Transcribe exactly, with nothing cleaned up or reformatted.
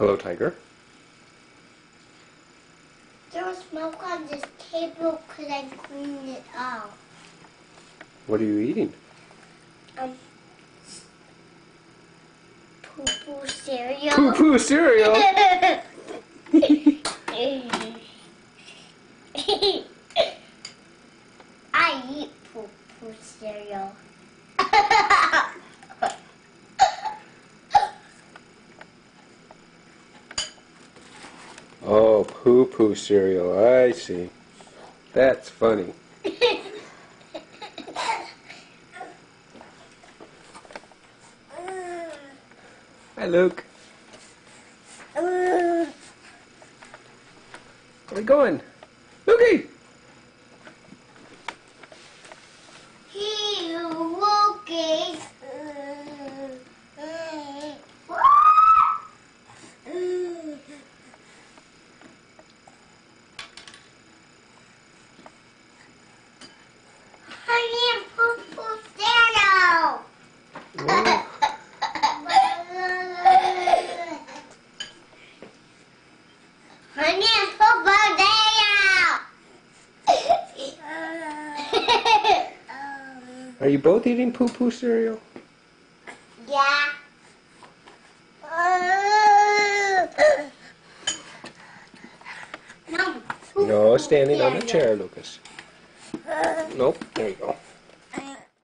Hello, Tiger. There was milk on this table. Could I clean it out? What are you eating? Um, poo-poo cereal. Poo-poo cereal? I eat poo-poo cereal. Oh, poo-poo cereal. I see. That's funny. Hi, Luke. Where are we going? Lukey! Hey, Loki. Honey, poo-poo cereal. Whoa. Honey, poo-poo cereal. Are you both eating poo-poo cereal? Yeah. No, No, standing on the cereal. chair, Lucas. Nope, there you go.